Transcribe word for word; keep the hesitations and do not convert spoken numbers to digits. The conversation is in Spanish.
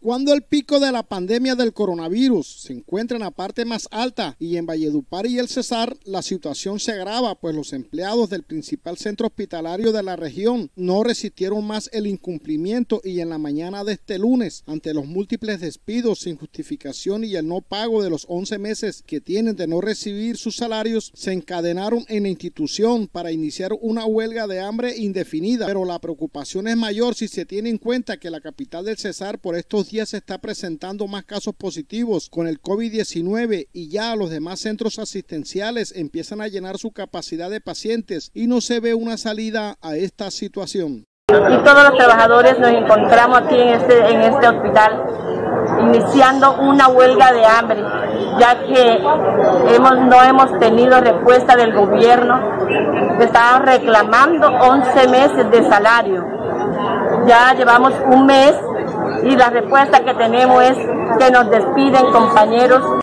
Cuando el pico de la pandemia del coronavirus se encuentra en la parte más alta y en Valledupar y el Cesar, la situación se agrava, pues los empleados del principal centro hospitalario de la región no resistieron más el incumplimiento y en la mañana de este lunes, ante los múltiples despidos sin justificación y el no pago de los once meses que tienen de no recibir sus salarios, se encadenaron en la institución para iniciar una huelga de hambre indefinida. Pero la preocupación es mayor si se tiene en cuenta que la capital del Cesar por estos días se está presentando más casos positivos con el COVID diecinueve y ya los demás centros asistenciales empiezan a llenar su capacidad de pacientes y no se ve una salida a esta situación. Y todos los trabajadores nos encontramos aquí en este, en este hospital iniciando una huelga de hambre, ya que hemos, no hemos tenido respuesta del gobierno. Estaban reclamando once meses de salario. Ya llevamos un mes y la respuesta que tenemos es que nos despiden compañeros.